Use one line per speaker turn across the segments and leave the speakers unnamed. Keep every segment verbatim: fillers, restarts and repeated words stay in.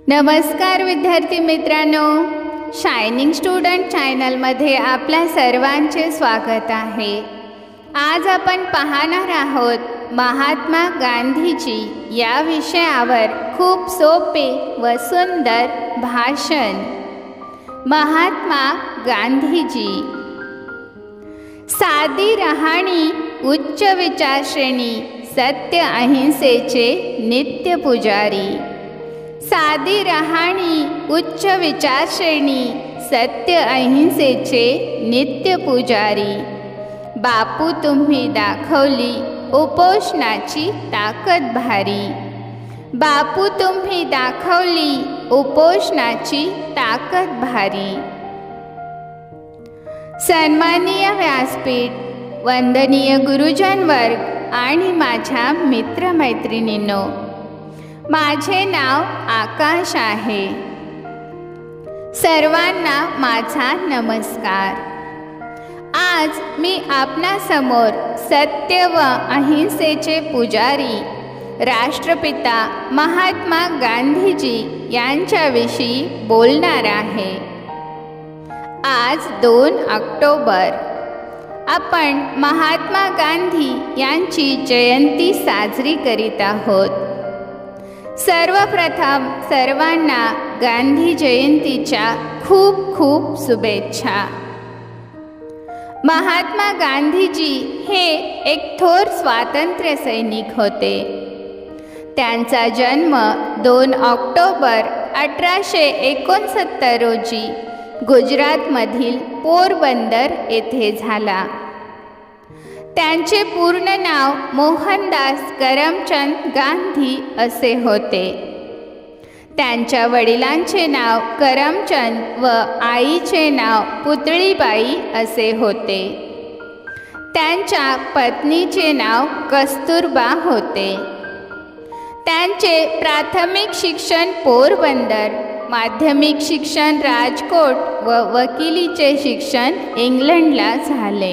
नमस्कार विद्यार्थी मित्रांनो, शायनिंग स्टुडंट चॅनलमध्ये आपल्या सर्वांचे स्वागत आहे। आज आपण पाहणार आहोत महात्मा गांधीजी या विषयावर खूप सोपे व सुंदर भाषण। महात्मा गांधीजी साधी राहणी, उच्च विचारश्रेणी, सत्य अहिंसेचे नित्य पुजारी। साधी राहणी, उच्च विचारश्रेणी, सत्य अहिंसेचे नित्य पुजारी। बापू तुम्ही दाखवली उपोषणाची ताकद भारी। बापू तुम्ही दाखवली उपोषणाची ताकद भारी। सन्माननीय व्यासपीठ, वंदनीय गुरुजन वर्ग आणि माझ्या मित्रमैत्रिणींनो, माझे नाव आकाश आहे। सर्वांना माझा नमस्कार। आज मी आपणासमोर सत्य व अहिंसेचे पुजारी राष्ट्रपिता महात्मा गांधीजी यांच्याविषयी बोलणार आहे। आज दोन ऑक्टोबर आपण महात्मा गांधी यांची जयंती साजरी करीत आहोत। सर्वप्रथम सर्वांना गांधी जयंतीच्या खूप खूप शुभेच्छा। महात्मा गांधीजी हे एक थोर स्वातंत्र्य सैनिक होते। त्यांचा जन्म दोन ऑक्टोबर अठराशे एकोणसत्तर रोजी गुजरातमधील पोरबंदर येथे झाला। त्यांचे पूर्ण नाव मोहनदास करमचंद गांधी असे होते। त्यांच्या वडिलांचे नाव करमचंद व आईचे नाव पुतळीबाई असे होते। त्यांच्या पत्नीचे नाव कस्तुरबा होते। त्यांचे प्राथमिक शिक्षण पोरबंदर, माध्यमिक शिक्षण राजकोट व वकिलीचे शिक्षण इंग्लंडला झाले।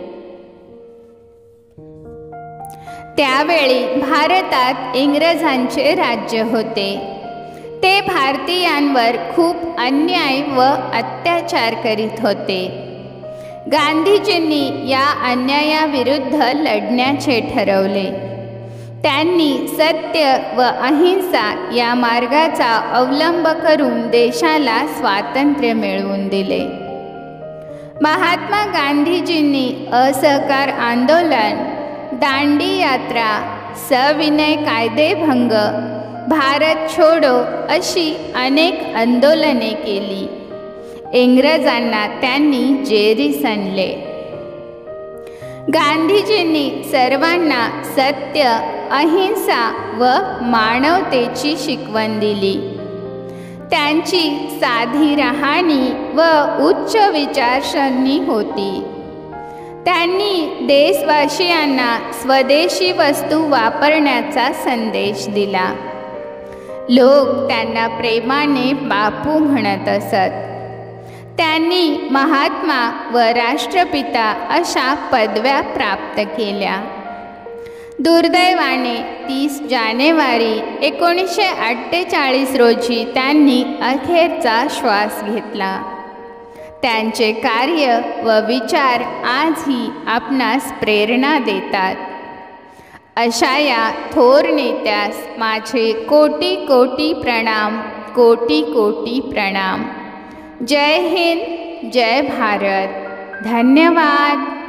त्यावेळी भारतात इंग्रजांचे राज्य होते। ते भारतीयांवर खूप अन्याय व अत्याचार करीत होते। गांधीजींनी या अन्यायाविरुद्ध लढण्याचे ठरवले। त्यांनी सत्य व अहिंसा या मार्गाचा अवलंब करून देशाला स्वातंत्र्य मिळवून दिले। महात्मा गांधीजींनी असहकार आंदोलन, दांडी यात्रा, सविनय कायदेभंग, भारत छोडो अशी अनेक आंदोलने केली। इंग्रजांना त्यांनी जेरी सांडले। गांधीजींनी सर्वांना सत्य, अहिंसा व मानवतेची शिकवण दिली। त्यांची साधी राहणी व उच्च विचारसरणी होती। त्यांनी देशवासियांना स्वदेशी वस्तू वापरण्याचा संदेश दिला। लोक त्यांना प्रेमाने बापू म्हणत असत। त्यांनी महात्मा व राष्ट्रपिता अशा पदव्या प्राप्त केल्या। दुर्दैवाने तीस जानेवारी एकोणीसशे अठ्ठेचाळीस रोजी त्यांनी अखेरचा श्वास घेतला। त्यांचे कार्य व विचार आजही आपणास प्रेरणा देतात। अशा या थोर नेत्यास माझे कोटी कोटी प्रणाम, कोटी कोटी प्रणाम। जय हिंद, जय भारत। धन्यवाद।